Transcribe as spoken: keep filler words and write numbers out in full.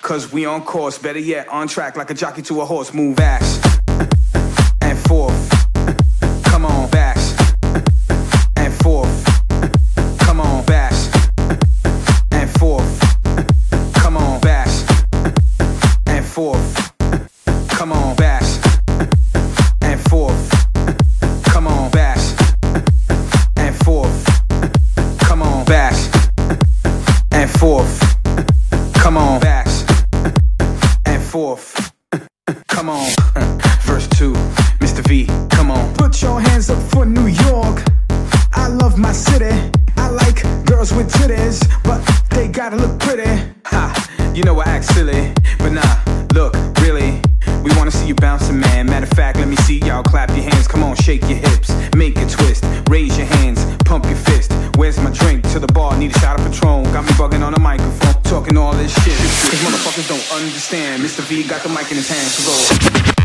cause we on course. Better yet, on track like a jockey to a horse. Move ass and forth. Come on, bass and forth. Come on, bass and forth. Come on, bass and forth. Come on, bass and forth. Come on, bass and forth. Come on, bass and forth. Come on, bass and forth. Come on. Verse two, Mister V, come on. Put your hands up for New York. I love my city. I like girls with titties, but they gotta look pretty. Ha, you know I act silly, but nah, look, really, we wanna see you bouncing, man. Matter of fact, let me see y'all clap your hands. Come on, shake your hips, make a twist, raise your hands, pump your fist. Where's my drink? To the bar, need a shot of Patron. Got me bugging on the microphone, talking all this shit. Cause motherfuckers don't understand. Mister V got the mic in his hand, so go.